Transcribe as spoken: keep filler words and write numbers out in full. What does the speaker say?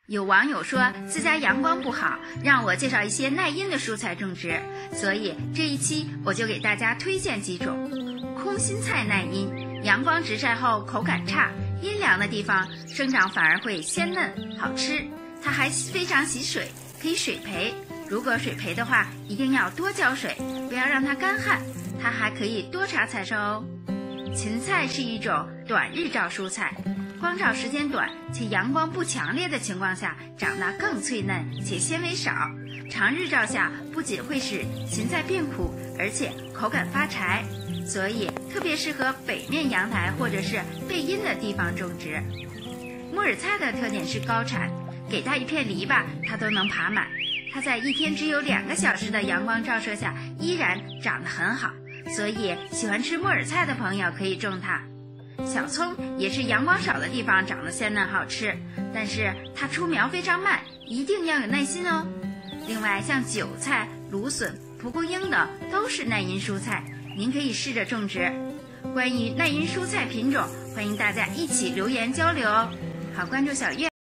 有网友说自家阳光不好，让我介绍一些耐阴的蔬菜种植，所以这一期我就给大家推荐几种。空心菜耐阴，阳光直晒后口感差，阴凉的地方生长反而会鲜嫩好吃。它还非常喜水，可以水培，如果水培的话一定要多浇水，不要让它干旱。它还可以多茬采收哦。芹菜是一种短日照蔬菜，光照时间短且阳光不强烈的情况下长得更脆嫩且纤维少，长日照下不仅会使芹菜变苦，而且口感发柴，所以特别适合北面阳台或者是背阴的地方种植。木耳菜的特点是高产，给它一片篱笆它都能爬满，它在一天只有两个小时的阳光照射下依然长得很好，所以喜欢吃木耳菜的朋友可以种它。小葱也是阳光少的地方长得鲜嫩好吃，但是它出苗非常慢，一定要有耐心哦。另外像韭菜、芦笋、蒲公英等都是耐阴蔬菜，您可以试着种植。关于耐阴蔬菜品种，欢迎大家一起留言交流哦。好，关注小月。